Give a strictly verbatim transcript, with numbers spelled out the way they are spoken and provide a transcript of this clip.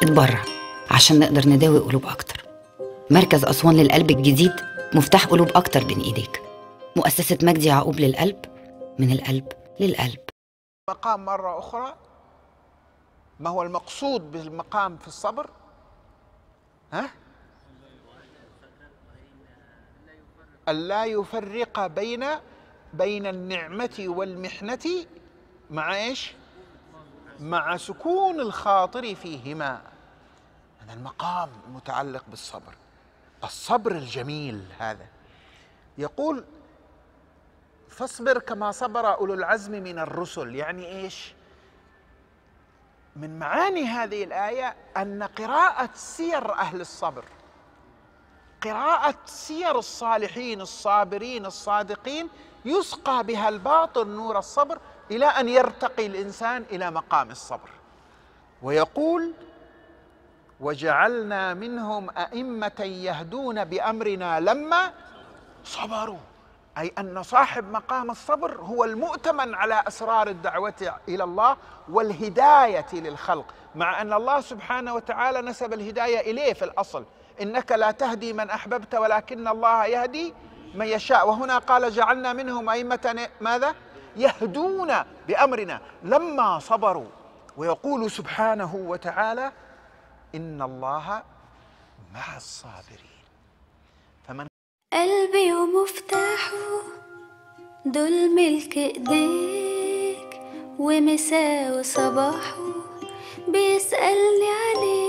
اتبرع عشان نقدر نداوي قلوب أكتر. مركز أسوان للقلب الجديد مفتاح قلوب أكتر بين إيديك. مؤسسة مجدي يعقوب للقلب، من القلب للقلب. مقام مرة أخرى، ما هو المقصود بالمقام في الصبر؟ ها؟ ألا يفرق بين بين النعمة والمحنة مع إيش؟ مع سكون الخاطر فيهما. هذا المقام المتعلق بالصبر، الصبر الجميل هذا. يقول فاصبر كما صبر أولو العزم من الرسل. يعني إيش؟ من معاني هذه الآية أن قراءة سير أهل الصبر، قراءة سير الصالحين الصابرين الصادقين، يسقى بها الباطن نور الصبر إلى أن يرتقي الإنسان إلى مقام الصبر. ويقول وجعلنا منهم أئمة يهدون بأمرنا لما صبروا، أي أن صاحب مقام الصبر هو المؤتمن على أسرار الدعوة إلى الله والهداية للخلق، مع أن الله سبحانه وتعالى نسب الهداية إليه في الأصل، إنك لا تهدي من أحببت ولكن الله يهدي من يشاء. وهنا قال جعلنا منهم أئمة ماذا؟ يهدون بأمرنا لما صبروا. ويقول سبحانه وتعالى إن الله مع الصابرين. فمن قلبي ومفتاحه دول ملك ايديك، ومساء وصباحه بيسألني عليك.